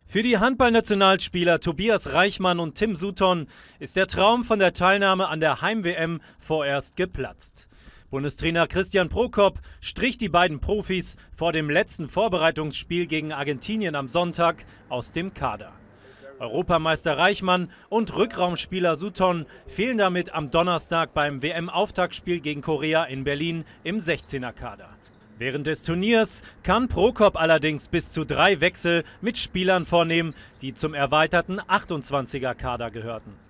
Für die Handballnationalspieler Tobias Reichmann und Tim Sutton ist der Traum von der Teilnahme an der Heim-WM vorerst geplatzt. Bundestrainer Christian Prokop strich die beiden Profis vor dem letzten Vorbereitungsspiel gegen Argentinien am Sonntag aus dem Kader. Europameister Reichmann und Rückraumspieler Sutton fehlen damit am Donnerstag beim WM-Auftaktspiel gegen Korea in Berlin im 16er-Kader. Während des Turniers kann Prokop allerdings bis zu 3 Wechsel mit Spielern vornehmen, die zum erweiterten 28er-Kader gehörten.